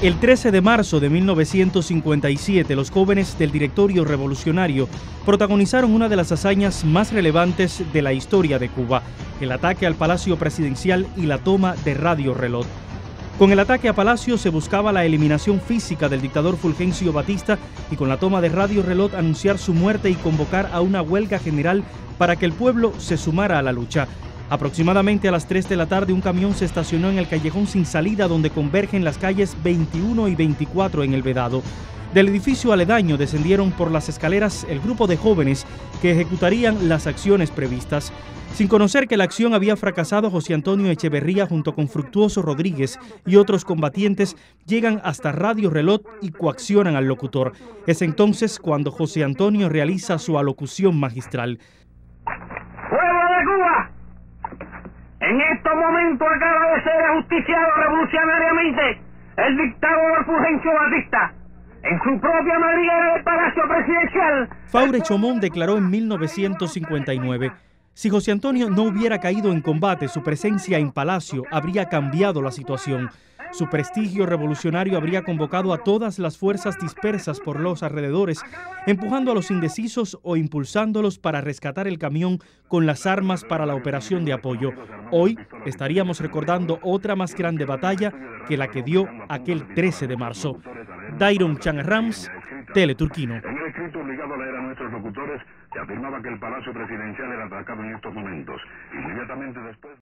El 13 de marzo de 1957, los jóvenes del Directorio Revolucionario protagonizaron una de las hazañas más relevantes de la historia de Cuba, el ataque al Palacio Presidencial y la toma de Radio Reloj. Con el ataque a Palacio se buscaba la eliminación física del dictador Fulgencio Batista y con la toma de Radio Reloj anunciar su muerte y convocar a una huelga general para que el pueblo se sumara a la lucha. Aproximadamente a las 3 de la tarde, un camión se estacionó en el callejón sin salida donde convergen las calles 21 y 24 en El Vedado. Del edificio aledaño descendieron por las escaleras el grupo de jóvenes que ejecutarían las acciones previstas. Sin conocer que la acción había fracasado, José Antonio Echeverría junto con Fructuoso Rodríguez y otros combatientes llegan hasta Radio Reloj y coaccionan al locutor. Es entonces cuando José Antonio realiza su alocución magistral. ¡Pueblo de Cuba! En estos momentos acaba de ser ajusticiado revolucionariamente el dictador Fulgencio Batista en su propia madriguera del Palacio Presidencial. Faure Chomón declaró en 1959: si José Antonio no hubiera caído en combate, su presencia en Palacio habría cambiado la situación. Su prestigio revolucionario habría convocado a todas las fuerzas dispersas por los alrededores, empujando a los indecisos o impulsándolos para rescatar el camión con las armas para la operación de apoyo. Hoy estaríamos recordando otra más grande batalla que la que dio aquel 13 de marzo. Dairon Changrams, Teleturquino. En el escrito obligado a leer a nuestros locutores se afirmaba que el Palacio Presidencial era atacado en estos momentos. Inmediatamente después...